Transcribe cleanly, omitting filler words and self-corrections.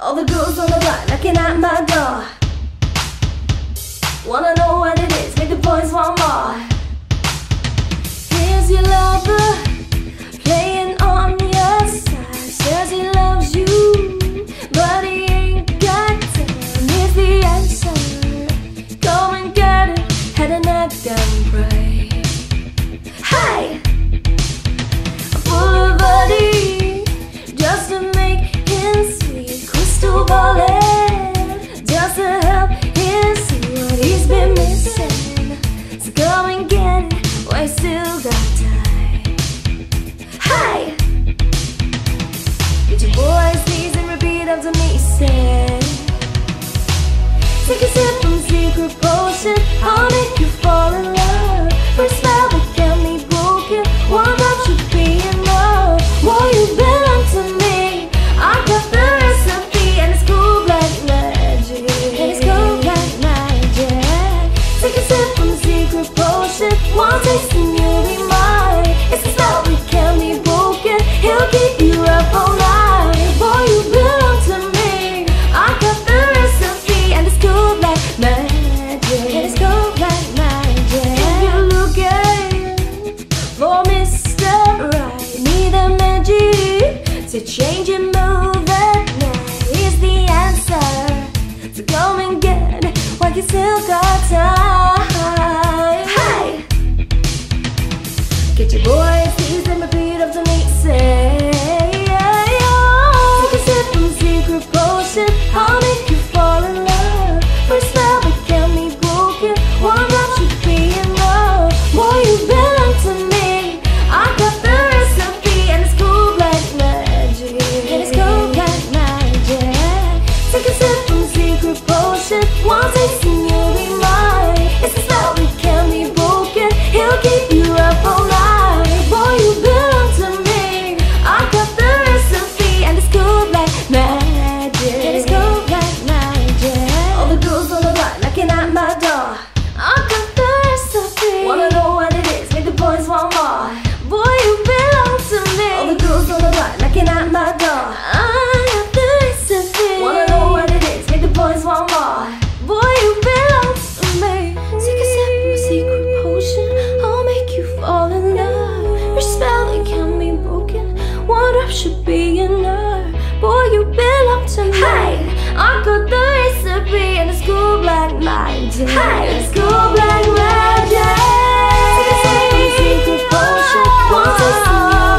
All the girls on the block knocking at my door. Wanna know what it is, make the boys want more. Here's your lover, playing on your side. Says he loves you, but he ain't got time. Here's the answer, go and get it, head and neck and pray. Hey! Full of body, just to make him sweet. Crystal balling, just to help him see what he's been missing. So go and get it, while you still got time. Hey! Get your boys' knees and repeat after me, say. Take a sip from secret potion, I'll make you fall in love. First spell that can be broken, one drop should be enough. Boy, you belong to me, I got the recipe, and it's cool like magic. And it's cool like magic. Take a sip from the secret potion, one taste and you'll be mine. It's a spell that can be broken, he'll keep you up all night. Boy, you belong to me, I got the recipe, and it's cool like magic. And it's cool like magic. If you're looking for Mr. Right, need a magic to change your move at night. Here's the answer, so go and get it while you still got time. Hey! Get your boys' knees and repeat after me, say. Take a sip from the secret potion, I'll make you fall in love. First spell that can be broken, one drop should be enough. Boy, you belong to me, I got the recipe, and it's cool like magic. And it's cool like magic. Take a sip from the secret potion, one taste and you'll be mine. It's a spell that can be broken, he'll keep you up all night. Boy, you belong to me, I got the recipe, and it's cool like magic. And it's cool like magic. All the girls on the block knocking at my door. I got the recipe, wanna know what it is, make the boys want more. Boy, you belong to me. All the girls on the block knocking at my door. I got the recipe, wanna know what it is, make the boys want more. Boy, you belong to me. Take a sip from a secret potion, I'll make you fall in love. Your spell that can be broken, one drop should be enough. Boy, you belong to me. Hey! I got the recipe, and it's cool like magic. Hey! It's cool like magic. Take a sip from a secret potion, one taste and